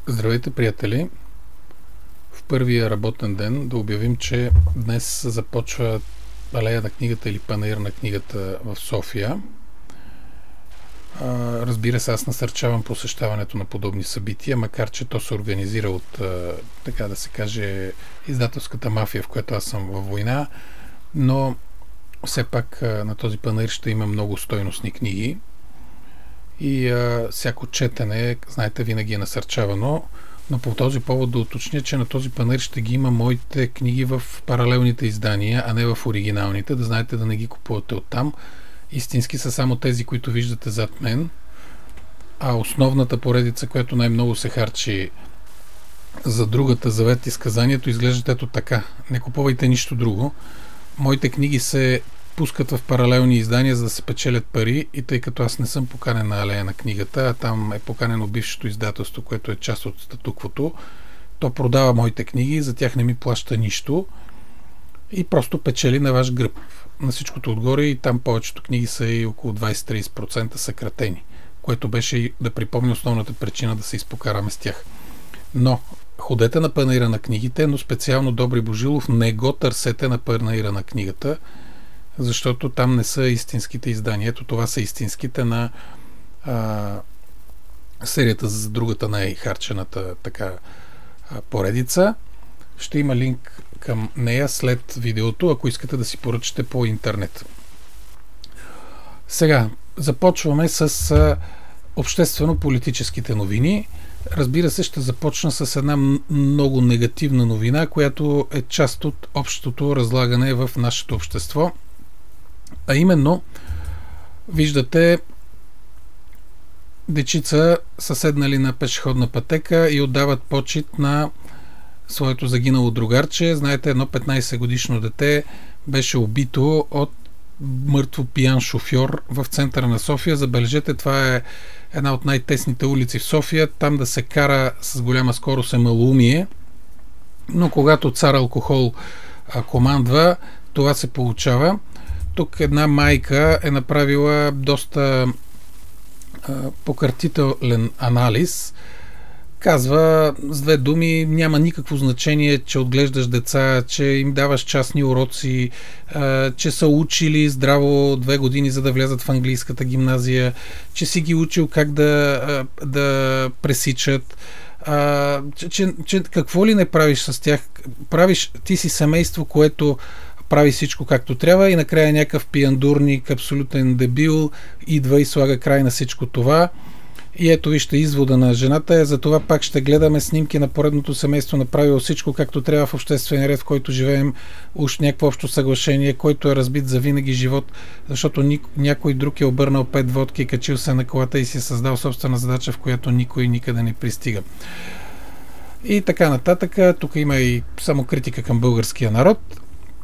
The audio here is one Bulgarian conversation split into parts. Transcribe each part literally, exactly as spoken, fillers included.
Здравейте, приятели! В първия работен ден да обявим, че днес започва алея на книгата или панаир на книгата в София. Разбира се, аз насърчавам посещаването на подобни събития, макар че то се организира от, така да се каже, издателската мафия, в която аз съм във война, но все пак на този панаир ще има много стойностни книги и а, всяко четене, знаете, винаги е насърчавано, но по този повод да уточня, че на този панаир ще ги има моите книги в паралелните издания, а не в оригиналните, да знаете да не ги купувате оттам. Истински са само тези, които виждате зад мен, а основната поредица, която най-много се харчи за другата, Завет и сказанието, изглежда ето така. Не купувайте нищо друго. Моите книги се пускат в паралелни издания, за да се печелят пари, и тъй като аз не съм поканен на алея на книгата, а там е поканено бившето издателство, което е част от статуквото, то продава моите книги, за тях не ми плаща нищо и просто печели на ваш гръб. На всичкото отгоре и там повечето книги са и около двайсет до трийсет процента съкратени, което беше, да припомня, основната причина да се изпокараме с тях. Но ходете на панаира на книгите, но специално Добри Божилов не го търсете на панаира на книгата, защото там не са истинските издания. Ето това са истинските на а, серията за другата най-харчената така а, поредица. Ще има линк към нея след видеото, ако искате да си поръчате по интернет. Сега започваме с а, обществено-политическите новини. Разбира се, ще започна с една много негативна новина, която е част от общото разлагане в нашето общество. А именно, виждате дечица са седнали на пешеходна пътека и отдават почит на своето загинало другарче. Знаете, едно петнайсет годишно дете беше убито от мъртво пиян шофьор в центъра на София. Забележете, това е една от най-тесните улици в София. Там да се кара с голяма скорост е малоумие, но когато цар алкохол а, командва, това се получава. Тук една майка е направила доста а, покъртителен анализ. Казва с две думи: няма никакво значение, че отглеждаш деца, че им даваш частни уроци, а, че са учили здраво две години, за да влязат в английската гимназия, че си ги учил как да, да пресичат, а, че, че, че какво ли не правиш с тях. Правиш, ти си семейство, което прави всичко както трябва, и накрая някакъв пияндурник, абсолютен дебил, идва и слага край на всичко това. И ето вижте извода на жената е: за това пак ще гледаме снимки на поредното семейство, направило всичко както трябва в обществения ред, в който живеем, уж някакво общо съглашение, който е разбит за винаги живот, защото някой друг е обърнал пет водки, качил се на колата и си е създал собствена задача, в която никой никъде не пристига. И така нататък. Тук има и самокритика към българския народ.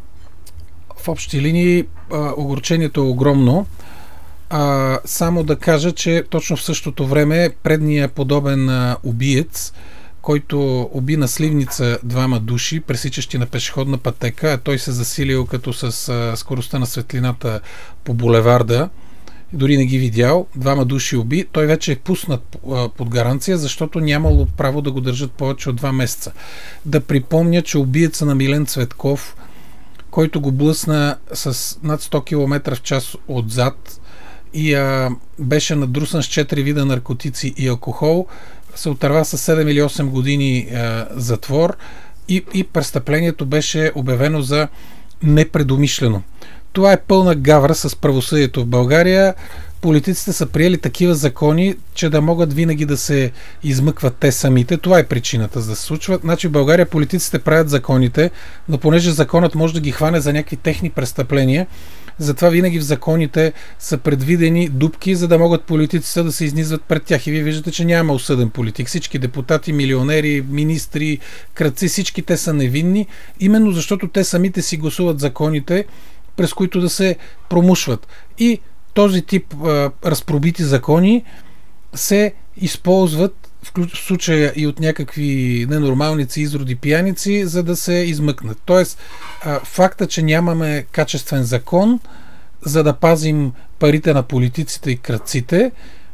В общи линии огорчението е огромно. А, само да кажа, че точно в същото време предния подобен а, убиец, който уби на Сливница двама души, пресичащи на пешеходна пътека, а той се засилил като с а, скоростта на светлината по булеварда, дори не ги видял, двама души уби, той вече е пуснат а, под гаранция, защото нямало право да го държат повече от два месеца. Да припомня, че убиеца на Милен Цветков, който го блъсна с над сто километра в час отзад и а, беше надрусан с четири вида наркотици и алкохол, се отърва с седем или осем години а, затвор и, и престъплението беше обявено за непредумишлено. Това е пълна гавра с правосъдието в България. Политиците са приели такива закони, че да могат винаги да се измъкват те самите. Това е причината за да се случва. Значи в България политиците правят законите, но понеже законът може да ги хване за някакви техни престъпления, затова винаги в законите са предвидени дупки, за да могат политиците да се изнизват пред тях. И вие виждате, че няма осъден политик. Всички депутати, милионери, министри, крадци, всички те са невинни, именно защото те самите си гласуват законите, през които да се промушват. И този тип а, разпробити закони се използват в случая и от някакви ненормалници, изроди пияници, за да се измъкнат. Тоест, а, факта, че нямаме качествен закон, за да пазим парите на политиците и крадците,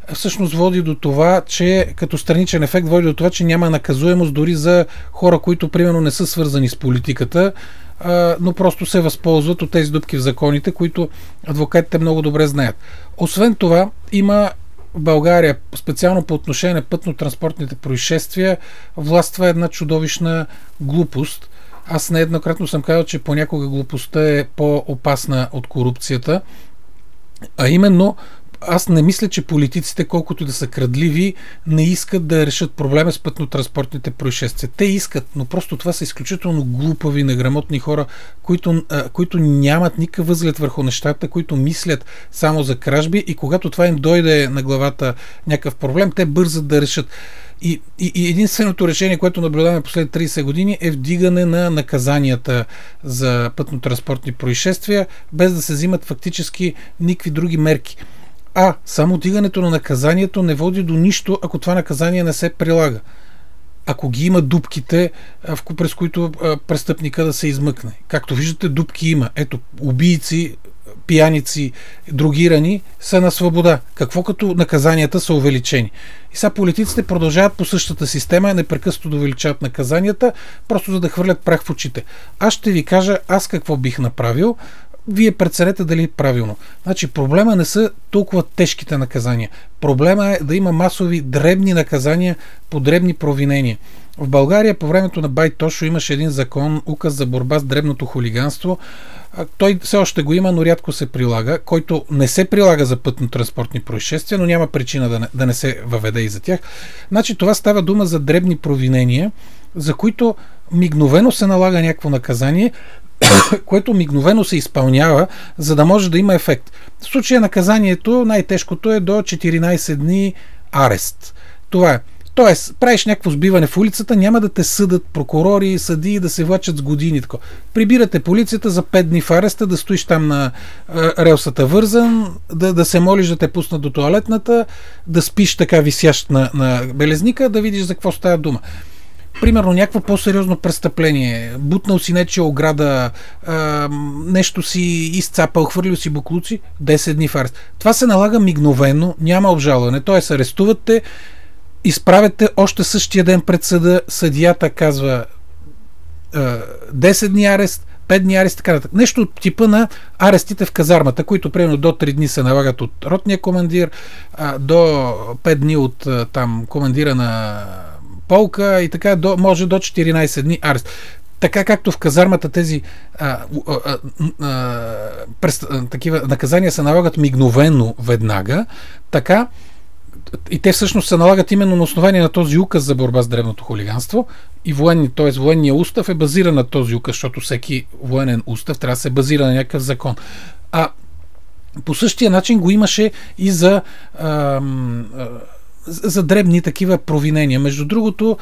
всъщност води до това, че като страничен ефект води до това, че няма наказуемост дори за хора, които примерно не са свързани с политиката, но просто се възползват от тези дупки в законите, които адвокатите много добре знаят. Освен това, има в България, специално по отношение на пътно-транспортните происшествия, властва една чудовищна глупост. Аз нееднократно съм казал, че понякога глупостта е по-опасна от корупцията, а именно аз не мисля, че политиците, колкото да са крадливи, не искат да решат проблема с пътно-транспортните происшествия. Те искат, но просто това са изключително глупави, неграмотни хора, които, а, които нямат никакъв възглед върху нещата, които мислят само за кражби и когато това им дойде на главата някакъв проблем, те бързат да решат. И, и, и единственото решение, което наблюдаваме последните трийсет години е вдигане на наказанията за пътно-транспортни происшествия, без да се взимат фактически никакви други мерки. А само вдигането на наказанието не води до нищо, ако това наказание не се прилага. Ако ги има дупките, през които престъпника да се измъкне. Както виждате, дупки има. Ето, убийци, пияници, другирани са на свобода. Какво като наказанията са увеличени? И сега политиците продължават по същата система, непрекъснато да увеличават наказанията, просто за да хвърлят прах в очите. Аз ще ви кажа аз какво бих направил. Вие преценете дали е правилно. Значи проблема не са толкова тежките наказания. Проблема е да има масови дребни наказания по дребни провинения. В България по времето на Бай Тошо имаше един закон, указ за борба с дребното хулиганство. Той все още го има, но рядко се прилага, който не се прилага за пътно-транспортни происшествия, но няма причина да не, да не се въведе и за тях. Значи това става дума за дребни провинения, за които мигновено се налага някакво наказание, което мигновено се изпълнява, за да може да има ефект. В случая наказанието, най-тежкото е до четиринайсет дни арест. Това е. Тоест, правиш някакво сбиване в улицата, няма да те съдат прокурори, съдии да се влачат с години. Тако. Прибирате полицията за пет дни в ареста, да стоиш там на а, релсата вързан, да, да се молиш да те пуснат до тоалетната, да спиш така висящ на, на белезника, да видиш за какво става дума. Примерно някакво по-сериозно престъпление, бутнал си нечия ограда, а, нещо си изцапал, хвърлил си буклуци, десет дни в арест. Това се налага мигновено, няма обжалване. Т.е. арестувате, изправяте още същия ден пред съда, съдията казва а, десет дни арест, пет дни арест, така нататък. Нещо от типа на арестите в казармата, които примерно до три дни се налагат от ротния командир, а, до пет дни от а, там командира на полка и така до, може до четиринайсет дни арест. Така както в казармата тези а, а, а, а, през, а, такива наказания се налагат мигновено веднага, така и те всъщност се налагат именно на основание на този указ за борба с дребното хулиганство и военни, т.е. военния устав е базиран на този указ, защото всеки военен устав трябва да се базира на някакъв закон. А по същия начин го имаше и за а, а, за дребни такива провинения. Между другото,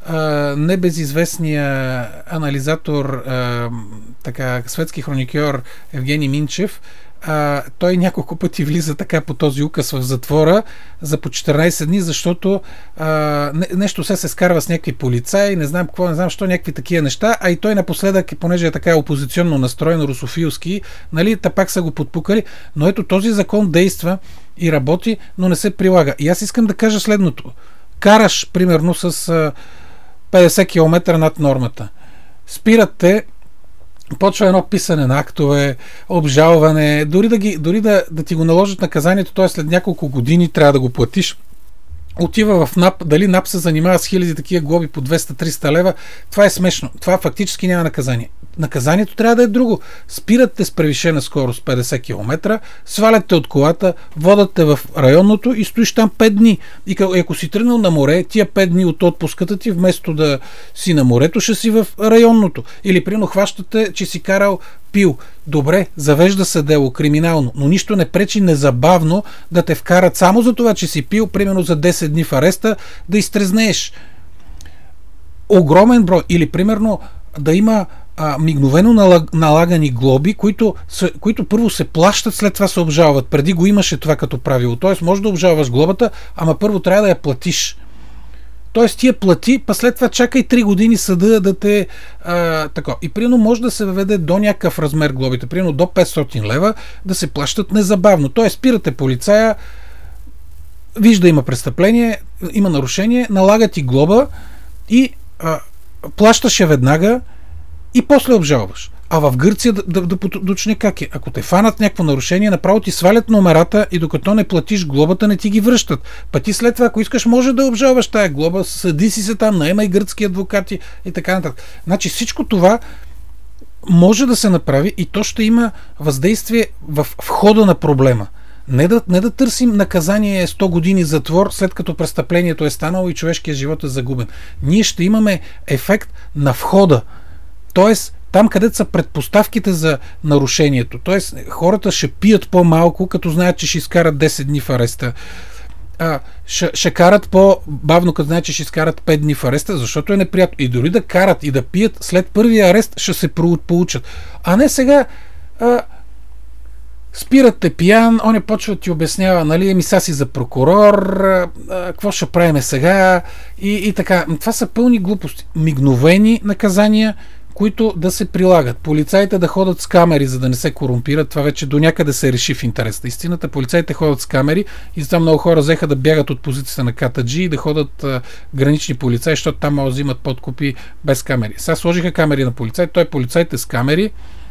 небезизвестният анализатор, така, светски хроникьор Евгений Минчев, той няколко пъти влиза така по този указ в затвора за по четиринайсет дни, защото нещо се се скарва с някакви полицаи, не знам какво, не знам що, някакви такива неща, а и той напоследък, понеже е така опозиционно настроен, русофилски, нали, та пак са го подпукали, но ето този закон действа и работи, но не се прилага. И аз искам да кажа следното. Караш, примерно, с петдесет километра над нормата. Спират те, почва едно писане на актове, обжалване, дори да, ги, дори да, да ти го наложат наказанието, т.е. след няколко години трябва да го платиш. Отива в НАП, дали НАП се занимава с хиляди такива глоби по двеста-триста лева, това е смешно. Това фактически няма наказание. Наказанието трябва да е друго. Спират те с превишена скорост петдесет километра, свалят те от колата, водят те в районното и стоиш там пет дни. И ако си тръгнал на море, тия пет дни от отпуската ти, вместо да си на морето, ще си в районното. Или прино хващате, че си карал пил. Добре, завежда се дело криминално, но нищо не пречи незабавно да те вкарат само за това, че си пил, примерно за десет дни в ареста, да изтрезнееш. Огромен брой. Или примерно да има а, мигновено налагани глоби, които, са, които първо се плащат, след това се обжалват. Преди го имаше това като правило. Тоест, може да обжалваш глобата, ама първо трябва да я платиш. Тоест, ти я плати, па след това чакай три години съда да те... А, тако. И примерно може да се въведе до някакъв размер глобите, примерно до петстотин лева, да се плащат незабавно. Тоест, спирате полицая, вижда има престъпление, има нарушение, налага ти глоба и а, плащаш я веднага и после обжалваш. А в Гърция да, да, да поточни как е. Ако те фанат някакво нарушение, направо ти свалят номерата и докато не платиш глобата, не ти ги връщат. Па ти след това, ако искаш, може да обжалваш тая глоба, съди си се там, наемай гръцки адвокати и така нататък. Значи всичко това може да се направи и то ще има въздействие в входа на проблема. Не да, не да търсим наказание сто години затвор, след като престъплението е станало и човешкият живот е загубен. Ние ще имаме ефект на входа. Тоест, там, където са предпоставките за нарушението. Тоест, хората ще пият по-малко, като знаят, че ще изкарат десет дни в ареста. А, ще, ще карат по-бавно, като знаят, че ще изкарат пет дни в ареста, защото е неприятно. И дори да карат и да пият, след първия арест ще се получат. А не сега а, спират те пиян, он е почва да ти обяснява, нали, еми са си за прокурор, а, а, какво ще правим сега и, и така. Това са пълни глупости. Мигновени наказания, които да се прилагат. Полицаите да ходят с камери, за да не се корумпират. Това вече до някъде се реши в интерес на истината. Полицаите ходят с камери и затова много хора взеха да бягат от позицията на КТГ и да ходят а, гранични полицаи, защото там могат да взимат подкупи без камери. Сега сложиха камери на полицаи, той полицаите с камери,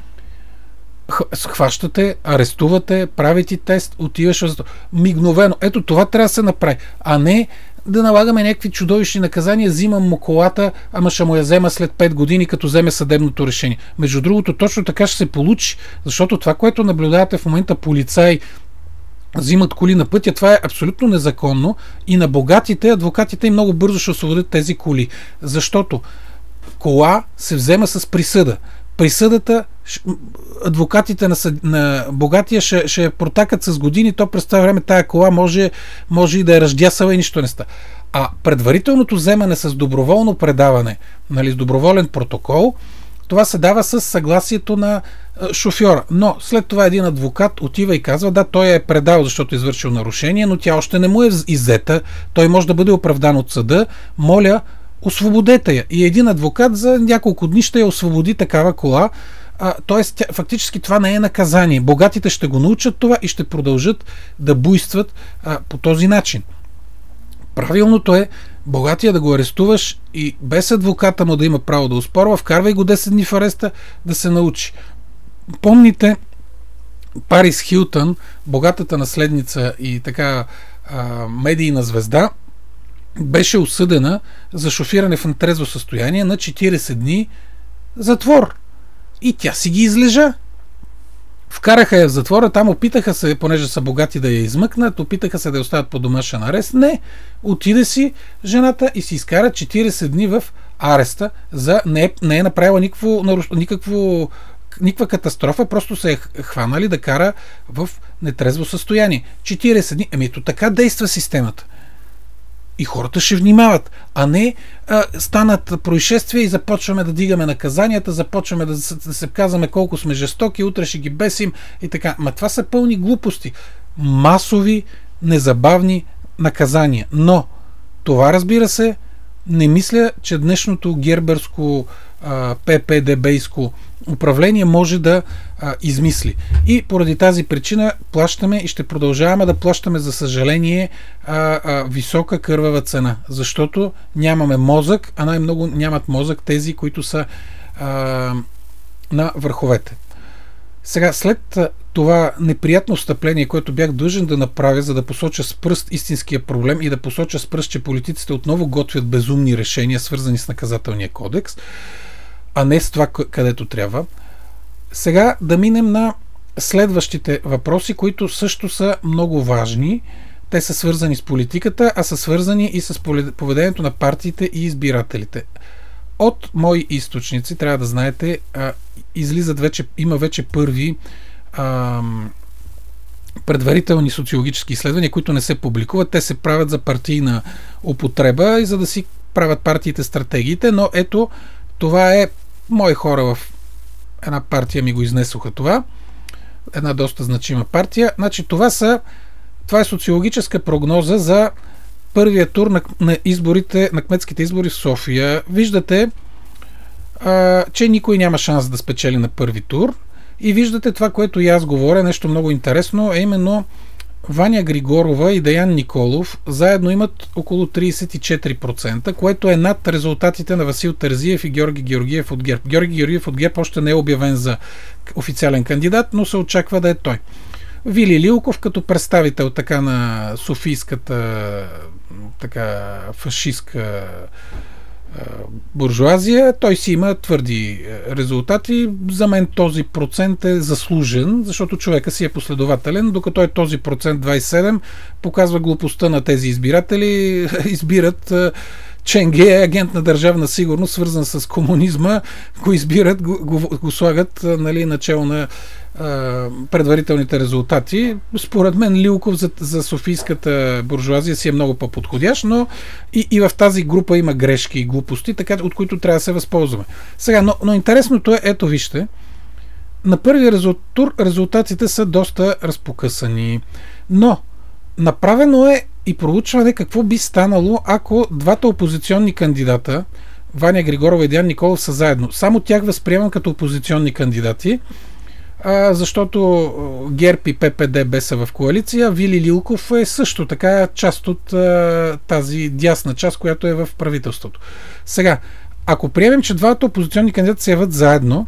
хващате, арестувате, правите тест, отиваш в затвор. Мигновено. Ето това трябва да се направи, а не да налагаме някакви чудовищни наказания, взимам му колата, ама ще му я взема след пет години, като вземе съдебното решение. Между другото, точно така ще се получи, защото това, което наблюдавате в момента, полицаи взимат коли на пътя, това е абсолютно незаконно и на богатите адвокатите и много бързо ще освободят тези коли. Защото кола се взема с присъда. Присъдата, адвокатите на, съд... на богатия ще, ще протакат с години, то през това време тая кола може, може и да е ръждясала и нищо не ста. А предварителното вземане с доброволно предаване, нали, с доброволен протокол, това се дава с съгласието на шофьора. Но след това един адвокат отива и казва, да, той е предал, защото е извършил нарушение, но тя още не му е иззета, той може да бъде оправдан от съда, моля, освободете я. И един адвокат за няколко дни ще я освободи такава кола. А, тоест, тя, фактически това не е наказание. Богатите ще го научат това и ще продължат да буйстват а, по този начин. Правилното е богатия да го арестуваш и без адвоката му да има право да оспорва, вкарвай го десет дни в ареста да се научи. Помните Парис Хилтън, богатата наследница и така а, медийна звезда, беше осъдена за шофиране в нетрезво състояние на четирийсет дни затвор. И тя си ги излежа. Вкараха я в затвора, там опитаха се, понеже са богати, да я измъкнат, опитаха се да я оставят под домашен арест. Не, отиде си жената и си изкара четирийсет дни в ареста, за не е, не е направила никакво, никакво, никаква катастрофа, просто се е хванали да кара в нетрезво състояние. четирийсет дни. Еми, то така действа системата. И хората ще внимават, а не а, станат происшествия и започваме да дигаме наказанията, започваме да, да се казваме колко сме жестоки, утре ще ги бесим и така. Ма това са пълни глупости. Масови, незабавни наказания. Но това, разбира се, не мисля, че днешното герберско ППДБ-ско управление може да а, измисли. И поради тази причина плащаме и ще продължаваме да плащаме, за съжаление, а, а, висока кървава цена. Защото нямаме мозък, а най-много нямат мозък тези, които са а, на върховете. Сега, след това неприятно встъпление, което бях длъжен да направя, за да посоча с пръст истинския проблем и да посоча с пръст, че политиците отново готвят безумни решения, свързани с наказателния кодекс, а не с това, където трябва. Сега да минем на следващите въпроси, които също са много важни. Те са свързани с политиката, а са свързани и с поведението на партиите и избирателите. От мои източници, трябва да знаете, излизат вече, има вече първи а, предварителни социологически изследвания, които не се публикуват. Те се правят за партийна употреба и за да си правят партиите стратегиите, но ето, това е мои хора в една партия ми го изнесоха това. Една доста значима партия. Значи това са това е социологическа прогноза за първия тур на, на изборите, на кметските избори в София. Виждате, а, че никой няма шанс да спечели на първи тур. И виждате това, което и аз говоря, нещо много интересно, е именно Ваня Григорова и Деян Николов заедно имат около тридесет и четири процента, което е над резултатите на Васил Терзиев и Георги Георгиев от ГЕРБ. Георги Георгиев от ГЕРБ още не е обявен за официален кандидат, но се очаква да е той. Вили Лилков като представител така на софийската така фашистка буржуазия, той си има твърди резултати. За мен този процент е заслужен, защото човека си е последователен, докато е този процент двадесет и седем показва глупостта на тези избиратели. Избират Ченге, е агент на държавна сигурност, свързан с комунизма, го избират, го, го, го слагат, нали, начало на а, предварителните резултати. Според мен Лилков за, за софийската буржуазия си е много по-подходящ, но и, и в тази група има грешки и глупости, така, от които трябва да се възползваме. Сега, но, но интересното е, ето вижте, на първия резултат резултатите са доста разпокъсани, но направено е и проучване какво би станало, ако двата опозиционни кандидата, Ваня Григорова и Деян Николов, са заедно. Само тях възприемам като опозиционни кандидати, а, защото ГЕРБ и П П Д Б са в коалиция. Вили Лилков е също така част от а, тази дясна част, която е в правителството. Сега, ако приемем, че двата опозиционни кандидати се явят заедно,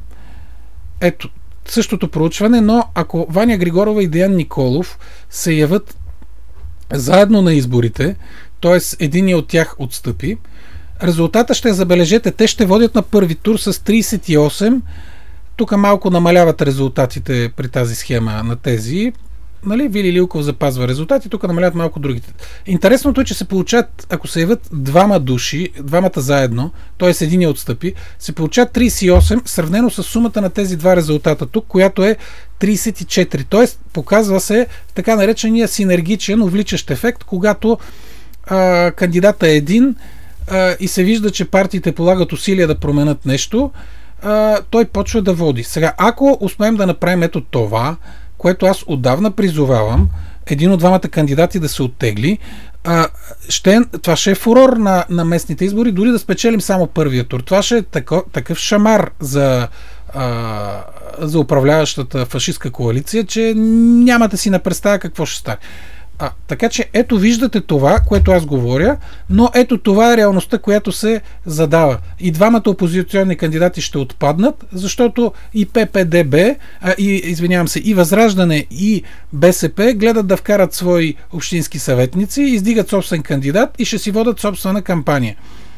ето същото проучване, но ако Ваня Григорова и Деян Николов се явят заедно на изборите, т.е. единият от тях отстъпи, резултата ще забележете, те ще водят на първи тур с тридесет и осем. Тук малко намаляват резултатите при тази схема на тези. Нали? Вили Лилков запазва резултати, тук намаляват малко другите. Интересното е, че се получат, ако се явят двама души, двамата заедно, т.е. единият отстъпи, се получат тридесет и осем, сравнено с сумата на тези два резултата тук, която е тридесет и четири. Т.е. показва се така наречения синергичен, увличащ ефект, когато а, кандидата е един а, и се вижда, че партиите полагат усилия да променят нещо, а, той почва да води. Сега, ако успеем да направим ето това, което аз отдавна призовавам, един от двамата кандидати да се оттегли, а, ще, това ще е фурор на, на местните избори, дори да спечелим само първия тур. Това ще е тако, такъв шамар за, а, за управляващата фашистка коалиция, че няма да си не представя какво ще стане. А, така че ето виждате това, което аз говоря, но ето това е реалността, която се задава. И двамата опозиционни кандидати ще отпаднат, защото и П П Д Б, а, и, извинявам се, и Възраждане, и Б С П гледат да вкарат свои общински съветници, издигат собствен кандидат и ще си водят собствена кампания.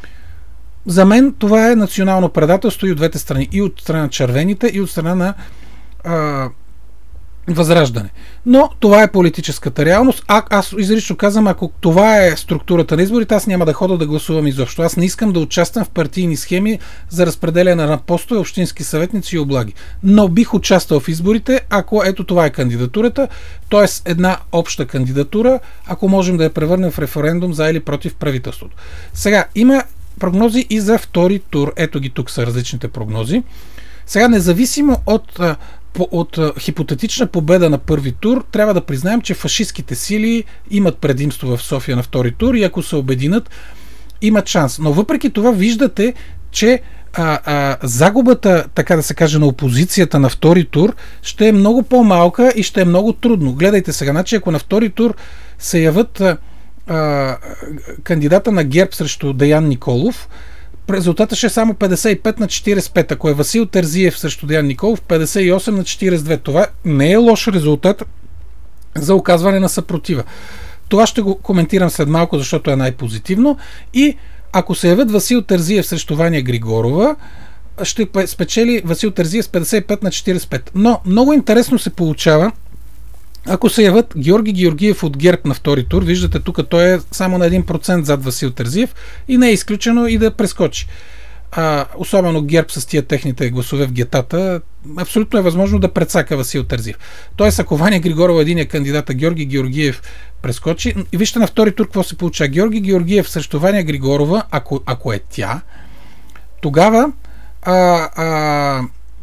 За мен това е национално предателство и от двете страни. И от страна на червените, и от страна на а, Възраждане. Но това е политическата реалност. А, аз изрично казвам, ако това е структурата на изборите, аз няма да хода да гласувам изобщо. Аз не искам да участвам в партийни схеми за разпределяне на постове, общински съветници и облаги. Но бих участвал в изборите, ако ето това е кандидатурата, т.е. една обща кандидатура, ако можем да я превърнем в референдум за или против правителството. Сега, има прогнози и за втори тур. Ето ги тук са различните прогнози. Сега, независимо от от хипотетична победа на първи тур, трябва да признаем, че фашистските сили имат предимство в София на втори тур и ако се обединят, имат шанс. Но въпреки това виждате, че а, а, загубата, така да се каже, на опозицията на втори тур ще е много по-малка и ще е много трудно. Гледайте сега, значи ако на втори тур се явят а, а, кандидата на ГЕРБ срещу Деян Николов, резултата ще е само петдесет и пет на четиридесет и пет. Ако е Васил Терзиев срещу Деян Николов, петдесет и осем на четиридесет и две. Това не е лош резултат за оказване на съпротива. Това ще го коментирам след малко, защото е най-позитивно. И ако се явят Васил Терзиев срещу Ваня Григорова, ще спечели Васил Терзиев с петдесет и пет на четиридесет и пет. Но много интересно се получава, ако се явят Георги Георгиев от ГЕРБ на втори тур, виждате тук той е само на един процент зад Васил Терзиев и не е изключено и да прескочи. А, особено ГЕРБ с тия техните гласове в гетата, абсолютно е възможно да прецака Васил Терзиев. Тоест, ако Ваня Григорова един е кандидата, Георги Георгиев прескочи, и вижте на втори тур какво се получава. Георги Георгиев срещу Ваня Григорова, ако, ако е тя, тогава а, а,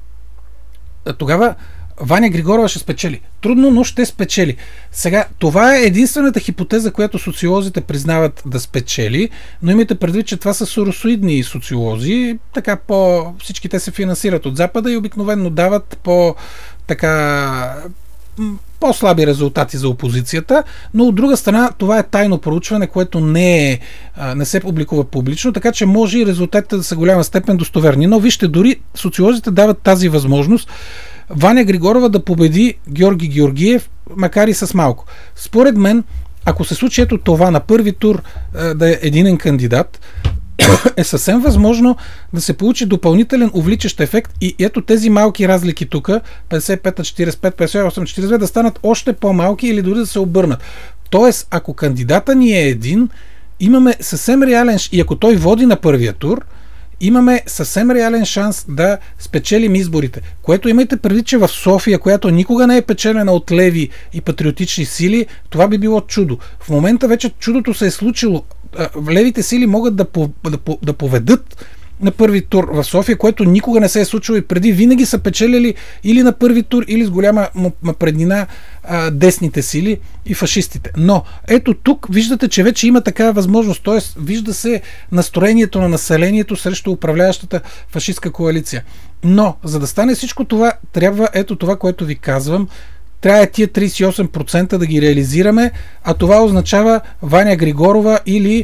тогава Ваня Григорова ще спечели. Трудно, но ще спечели. Сега, това е единствената хипотеза, която социолозите признават да спечели, но имайте предвид, че това са соросоидни социолози, така по... всички те се финансират от Запада и обикновено дават по така по-слаби резултати за опозицията, но от друга страна това е тайно проучване, което не, е, не се публикува публично, така че може и резултатите да са голяма степен достоверни. Но вижте, дори социолозите дават тази възможност Ваня Григорова да победи Георги Георгиев, макар и с малко. Според мен, ако се случи ето това на първи тур да е единен кандидат, е съвсем възможно да се получи допълнителен увличащ ефект и ето тези малки разлики тук, петдесет и пет на четиридесет и пет, петдесет и осем на четиридесет и две, да станат още по-малки или дори да се обърнат. Тоест, ако кандидата ни е един, имаме съвсем реален, и ако той води на първия тур, имаме съвсем реален шанс да спечелим изборите. Което имайте предвид, че в София, която никога не е печелена от леви и патриотични сили, това би било чудо. В момента вече чудото се е случило. Левите сили могат да, да, да поведат на първи тур в София, което никога не се е случило и преди. Винаги са печелили или на първи тур, или с голяма преднина а, десните сили и фашистите. Но ето тук виждате, че вече има такава възможност, т.е. вижда се настроението на населението срещу управляващата фашистска коалиция. Но за да стане всичко това, трябва ето това, което ви казвам, трябва тия тридесет и осем процента да ги реализираме, а това означава Ваня Григорова или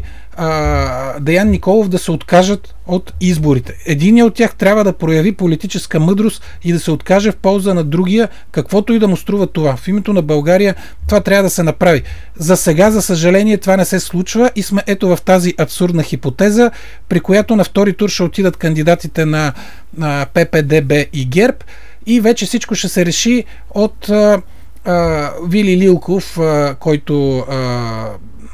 а, Деян Николов да се откажат от изборите. Единият от тях трябва да прояви политическа мъдрост и да се откаже в полза на другия, каквото и да му струва това. В името на България това трябва да се направи. За сега, за съжаление, това не се случва и сме ето в тази абсурдна хипотеза, при която на втори тур ще отидат кандидатите на, на П П Д Б и ГЕРБ, и вече всичко ще се реши от а, а, Вили Лилков, а, който а,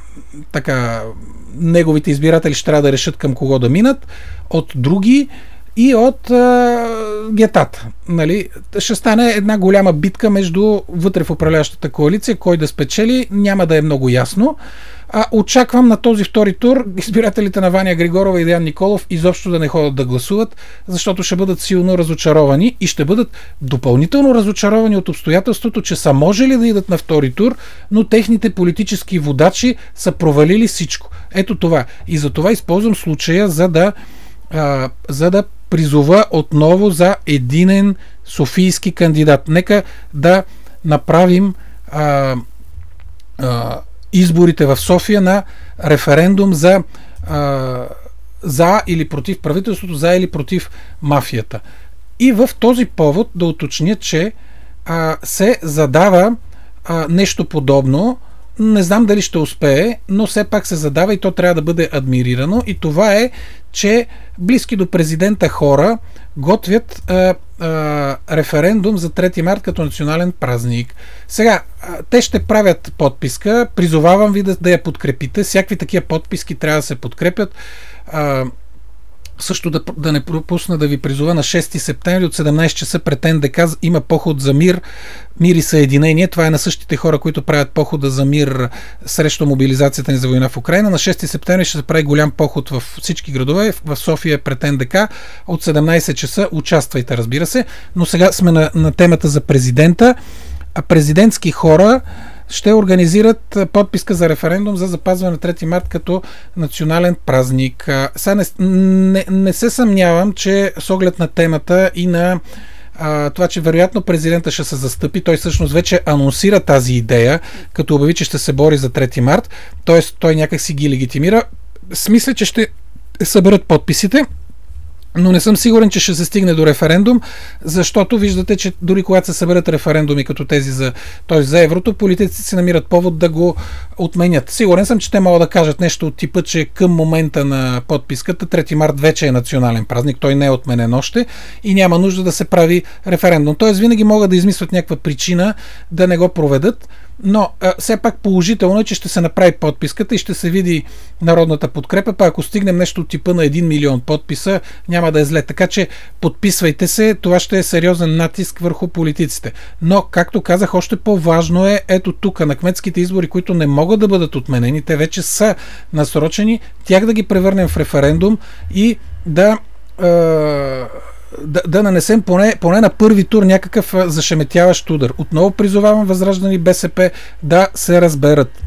така неговите избиратели ще трябва да решат към кого да минат, от други и от а, гетата. Нали? Ще стане една голяма битка между вътре в управляващата коалиция, кой да спечели, няма да е много ясно. А, очаквам на този втори тур избирателите на Ваня Григорова и Деян Николов изобщо да не ходят да гласуват, защото ще бъдат силно разочаровани и ще бъдат допълнително разочаровани от обстоятелството, че са можели да идат на втори тур, но техните политически водачи са провалили всичко. Ето това. И за това използвам случая, за да, а, за да призова отново за единен софийски кандидат. Нека да направим а, а, изборите в София на референдум за, а, за или против правителството, за или против мафията. И в този повод да уточня, че а, се задава а, нещо подобно. Не знам дали ще успее, но все пак се задава и то трябва да бъде адмирирано. И това е, че близки до президента хора готвят а, а, референдум за трети март като национален празник. Сега, а, те ще правят подписка. Призовавам ви да, да я подкрепите. Всякакви такива подписки трябва да се подкрепят. А, Също да, да не пропусна да ви призова на шести септември от седемнайсет часа пред Н Д К има поход за мир, мир и съединение. Това е на същите хора, които правят похода за мир срещу мобилизацията ни за война в Украйна. На шести септември ще се прави голям поход в всички градове. В София пред Н Д К от седемнайсет часа. Участвайте, разбира се. Но сега сме на, на темата за президента. А президентски хора ще организират подписка за референдум за запазване на трети март като национален празник. Сега не, не, не се съмнявам, че с оглед на темата и на а, това, че вероятно президента ще се застъпи, той всъщност вече анонсира тази идея, като обяви, че ще се бори за трети март, т.е. той някак си ги легитимира. Смисля, че ще съберат подписите, но не съм сигурен, че ще се стигне до референдум, защото виждате, че дори когато се съберат референдуми като тези за, т.е. за еврото, политиците си намират повод да го отменят. Сигурен съм, че те могат да кажат нещо от типа, че към момента на подписката трети март вече е национален празник, той не е отменен още и няма нужда да се прави референдум. Т.е. винаги могат да измислят някаква причина да не го проведат, но а, все пак положително е, че ще се направи подписката и ще се види народната подкрепа, па ако стигнем нещо от типа на един милион подписа, няма да е зле. Така че подписвайте се, това ще е сериозен натиск върху политиците. Но, както казах, още по-важно е ето тук на кметските избори, които не могат да бъдат отменени, те вече са насрочени, тях да ги превърнем в референдум и да е, Да, да нанесем поне, поне на първи тур някакъв зашеметяващ удар. Отново призовавам Възраждане и Б С П да се разберат.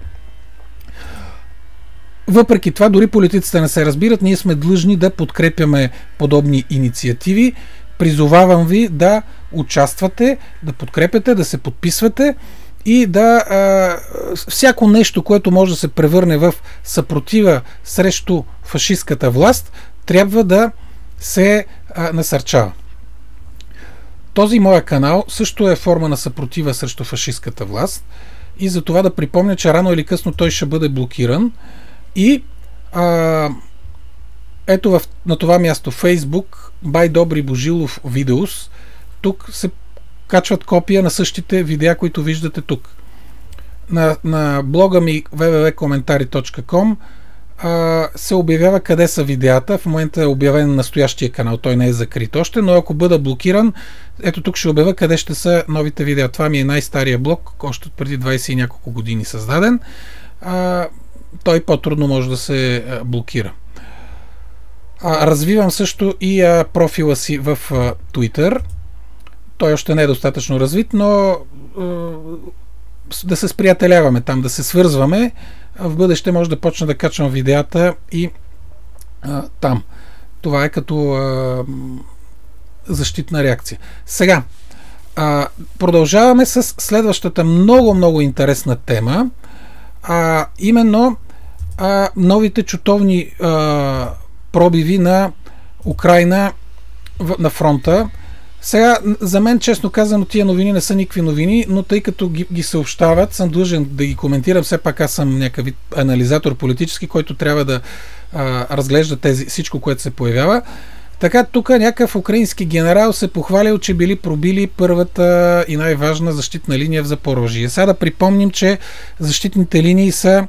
Въпреки това, дори политиците не се разбират, ние сме длъжни да подкрепяме подобни инициативи. призовавам ви да участвате, да подкрепяте, да се подписвате и да а, всяко нещо, което може да се превърне в съпротива срещу фашистката власт, трябва да се а, насърчава. Този моя канал също е форма на съпротива срещу фашистката власт и за това да припомня, че рано или късно той ще бъде блокиран и а, ето в, на това място Facebook Бай Добри Божилов Видеос, тук се качват копия на същите видеа, които виждате тук. На, на блога ми дабъл ю дабъл ю дабъл ю точка коментари точка ком се обявява къде са видеята. В момента е обявен настоящия канал, той не е закрит още, но ако бъда блокиран, ето тук ще обявя къде ще са новите видеа. Това ми е най-стария блог, още преди двайсет и няколко години създаден. А, той по-трудно може да се блокира. А, развивам също и а, профила си в а, Twitter. Той още не е достатъчно развит, но а, да се сприятеляваме там, да се свързваме. В бъдеще може да почна да качвам видеята и а, там. Това е като а, защитна реакция. Сега, а, продължаваме с следващата много-много интересна тема, а именно а, новите чутовни а, пробиви на Украйна в, на фронта. Сега, за мен, честно казано, тия новини не са никакви новини, но тъй като ги, ги съобщават, съм длъжен да ги коментирам. Все пак аз съм някакъв вид анализатор политически, който трябва да а, разглежда тези, всичко, което се появява. Така, тук някакъв украински генерал се похвалил, че били пробили първата и най-важна защитна линия в Запорожие. Сега да припомним, че защитните линии са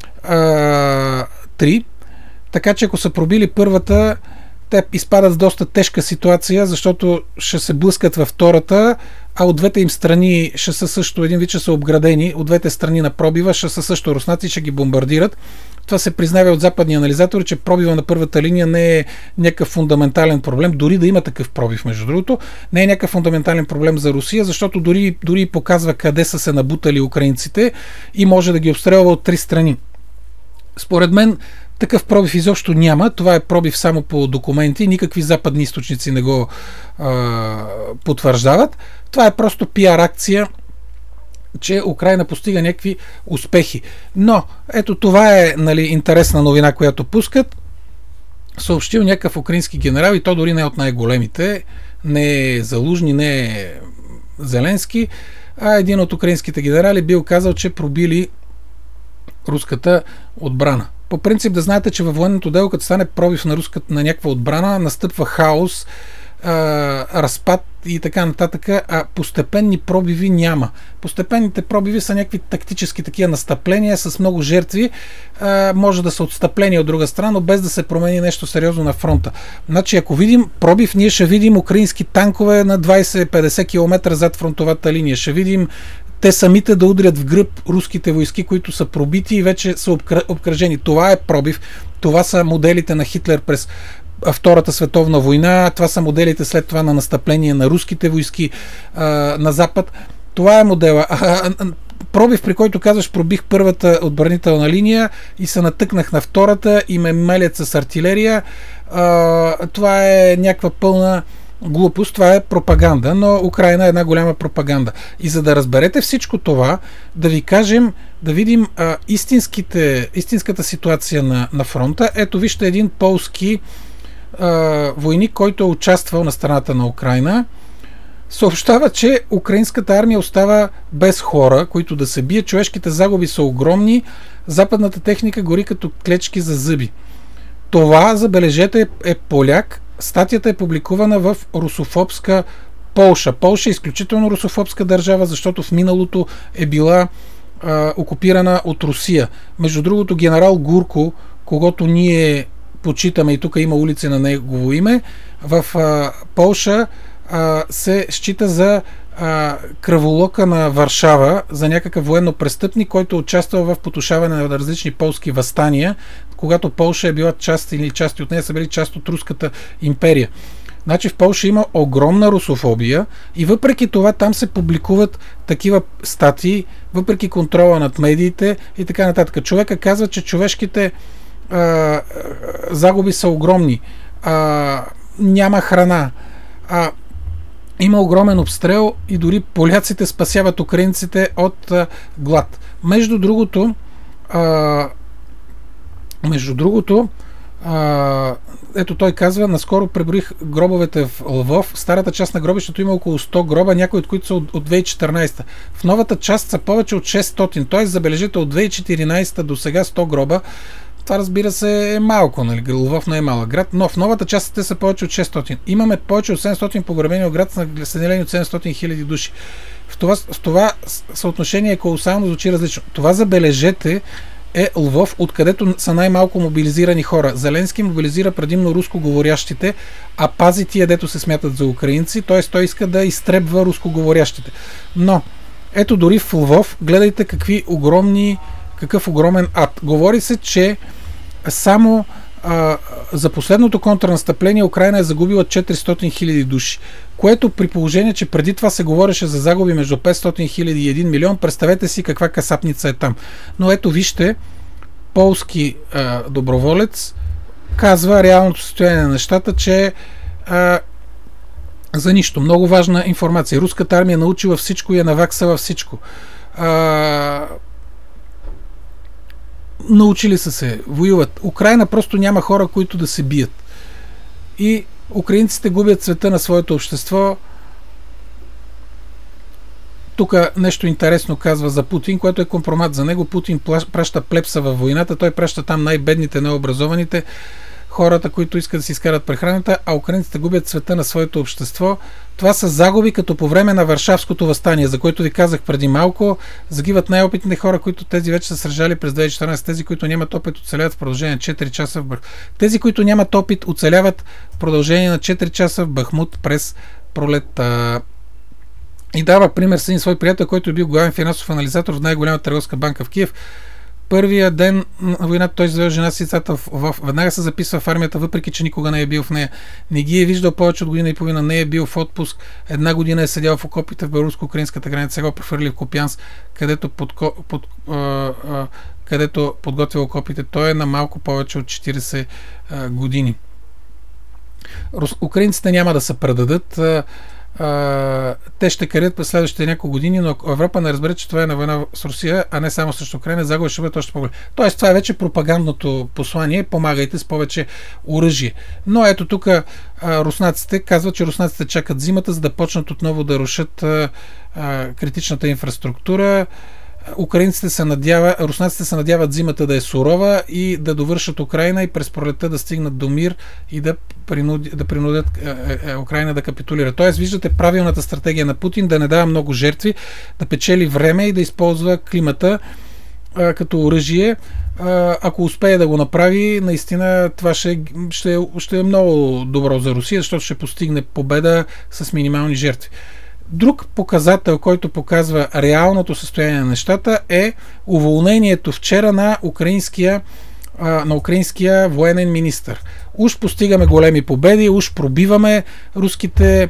а, три, така че ако са пробили първата, те изпадат в доста тежка ситуация, защото ще се блъскат във втората, а от двете им страни ще са също, един вид ще са обградени, от двете страни на пробива ще са също руснаци, ще ги бомбардират. Това се признава от западни анализатори, че пробива на първата линия не е някакъв фундаментален проблем, дори да има такъв пробив, между другото, не е някакъв фундаментален проблем за Русия, защото дори, дори показва къде са се набутали украинците и може да ги обстрелва от три страни. Според мен, такъв пробив изобщо няма. Това е пробив само по документи. Никакви западни източници не го а, потвърждават. Това е просто пиар акция, че Украйна постига някакви успехи. Но, ето това е, нали, интересна новина, която пускат. Съобщил някакъв украински генерал, и то дори не е от най-големите. Не е Залужни, не е Зеленски, а един от украинските генерали бил казал, че пробили руската отбрана. По принцип да знаете, че във военното дело, като стане пробив на, руска, на някаква отбрана, настъпва хаос, а, разпад и така нататък, а постепенни пробиви няма. Постепенните пробиви са някакви тактически такива настъпления с много жертви, а, може да са отстъпления от друга страна, но без да се промени нещо сериозно на фронта. Значи, ако видим пробив, ние ще видим украински танкове на двайсет-петдесет километра зад фронтовата линия, ще видим те самите да удрят в гръб руските войски, които са пробити и вече са обкръжени. Това е пробив. Това са моделите на Хитлер през Втората световна война. Това са моделите след това на настъпление на руските войски а, на запад. Това е модела. А, а, пробив, при който казваш, пробих първата отбранителна линия и се натъкнах на втората и ме мелят с артилерия. А, това е някаква пълна глупост, това е пропаганда, но Украйна е една голяма пропаганда. И за да разберете всичко това, да ви кажем, да видим а, истинските, истинската ситуация на, на фронта. Ето вижте един полски а, войник, който е участвал на страната на Украйна. Съобщава, че украинската армия остава без хора, които да се бият, човешките загуби са огромни, западната техника гори като клечки за зъби. Това, забележете, е поляк. Статията е публикувана в русофобска Полша. Полша е изключително русофобска държава, защото в миналото е била а, окупирана от Русия. Между другото, генерал Гурко, когото ние почитаме, и тук има улици на негово име, в а, Полша а, се счита за а, кръволока на Варшава, за някакъв военно престъпник, който участвал в потушаване на различни полски въстания, когато Полша е била част или части от нея са били част от Руската империя. Значи в Полша има огромна русофобия и въпреки това там се публикуват такива статии, въпреки контрола над медиите и така нататък. Човека казва, че човешките а, загуби са огромни, а, няма храна. А, има огромен обстрел и дори поляците спасяват украинците от а, глад. Между другото, а, между другото, а, ето той казва, наскоро преброих гробовете в Лвов. В старата част на гробището има около сто гроба, някои от които са от, от две хиляди и четиринадесета. В новата част са повече от шестстотин, т.е. забележете от две хиляди и четиринадесета до сега сто гроба. Това, разбира се, е малко, нали? Лвов не е малък град, но в новата част те са повече от шестстотин. Имаме повече от седемстотин погребени от град с население от седемстотин хиляди души. В това, в това съотношение е колосално, звучи различно. Това, забележете, е Лвов, откъдето са най-малко мобилизирани хора. Зеленски мобилизира предимно рускоговорящите, а пази тия, дето се смятат за украинци, т.е. той иска да изтребва рускоговорящите. Но, ето дори в Лвов, гледайте какви огромни, какъв огромен ад. Говори се, че само а, за последното контрнастъпление Украйна е загубила четиристотин хиляди души, което при положение, че преди това се говореше за загуби между петстотин хиляди и един милион, представете си каква касапница е там. Но ето вижте, полски а, доброволец казва реалното състояние на нещата, че а, за нищо. Много важна информация. Руската армия научила всичко и е наваксала всичко. А, научили са се, воюват. Украйна просто няма хора, които да се бият. И украинците губят цвета на своето общество. Тук нещо интересно казва за Путин, което е компромат за него. Путин праща плепса във войната, той праща там най-бедните, необразованите, хората, които искат да си изкарат прехраната, а украинците губят цвета на своето общество. Това са загуби като по време на Варшавското въстание, за което ви казах преди малко. Загиват най-опитните хора, които тези вече са сражали през две хиляди и четиринадесета. Тези, които нямат опит, оцеляват в продължение на четири часа в Бахмут. Тези, които нямат опит, оцеляват в продължение на четири часа в Бахмут през пролетта. И дава пример с един свой приятел, който е бил главен финансов анализатор в най-голямата търговска банка в Киев. Първия ден на войната той завел жена си децата, в, в, веднага се записва в армията, въпреки че никога не е бил в нея. Не ги е виждал повече от година и половина, не е бил в отпуск. Една година е седял в окопите в белоруско-украинската граница, сега го прехвърли в Купянск, където, под, под, а, а, където подготвил окопите. Той е на малко повече от четиридесет а, години. Рус, украинците няма да се предадат. А, Uh, те ще карят през следващите няколко години, но ако Европа не разбере, че това е на война с Русия, а не само срещу Украйна, загуба ще бъде още по-голяма. Тоест, това е вече пропагандното послание, помагайте с повече оръжие. Но ето тук uh, руснаците казват, че руснаците чакат зимата, за да почнат отново да рушат uh, uh, критичната инфраструктура. Украинците се надяват, руснаците се надяват зимата да е сурова и да довършат Украйна и през пролетта да стигнат до мир и да, принуди, да принудят е, е, Украйна да капитулира. Тоест, виждате правилната стратегия на Путин да не дава много жертви, да печели време и да използва климата е, като оръжие. Е, ако успее да го направи, наистина това ще, ще, ще е много добро за Русия, защото ще постигне победа с минимални жертви. Друг показател, който показва реалното състояние на нещата, е уволнението вчера на украинския, на украинския военен министър. Уж постигаме големи победи, уж пробиваме руските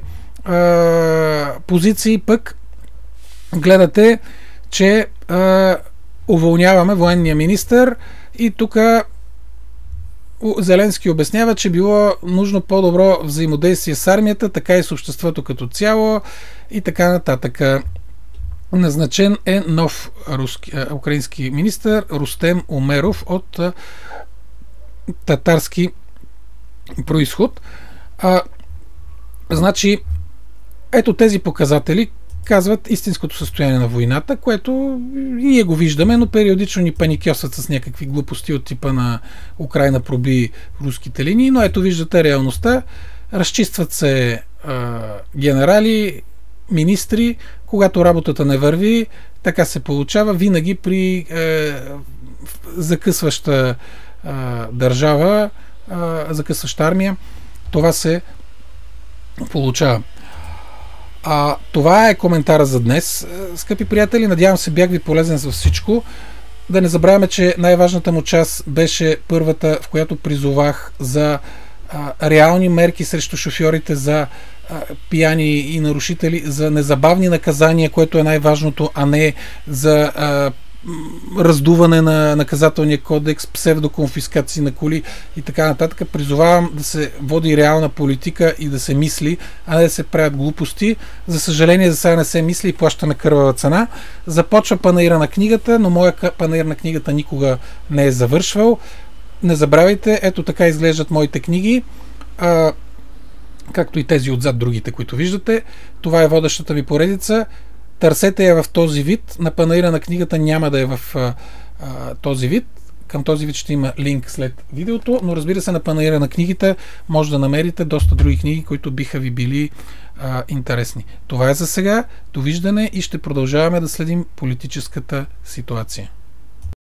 а, позиции, пък гледате, че а, уволняваме военния министър и тук Зеленски обяснява, че било нужно по-добро взаимодействие с армията, така и с обществото като цяло и така нататък. Назначен е нов руски, а, украински министър Рустем Умеров от а, татарски произход. А, значи, ето тези показатели казват истинското състояние на войната, което ние го виждаме, но периодично ни паникьосват с някакви глупости от типа на Украйна проби руските линии, но ето виждате реалността. Разчистват се а, генерали, министри, когато работата не върви, така се получава винаги при е, закъсваща е, държава, е, закъсваща армия. Това се получава. А, това е коментара за днес. Скъпи приятели, надявам се бях ви полезен за всичко. Да не забравяме, че най-важната му част беше първата, в която призовах за а, реални мерки срещу шофьорите, за а, пияни и нарушители, за незабавни наказания, което е най-важното, а не за а, раздуване на наказателния кодекс, псевдоконфискации на коли и така нататък. Призовавам да се води реална политика и да се мисли, а не да се правят глупости. За съжаление, за сега не се мисли и плаща на кървава цена. Започва панаира на книгата, но моя панаир на книгата никога не е завършвал. Не забравяйте, ето така изглеждат моите книги, а, както и тези отзад другите, които виждате. Това е водещата ви поредица. Търсете я в този вид. На панаира на книгата няма да е в а, а, този вид. Към този вид ще има линк след видеото, но разбира се, на панаира на книгите може да намерите доста други книги, които биха ви били а, интересни. Това е за сега. Довиждане и ще продължаваме да следим политическата ситуация.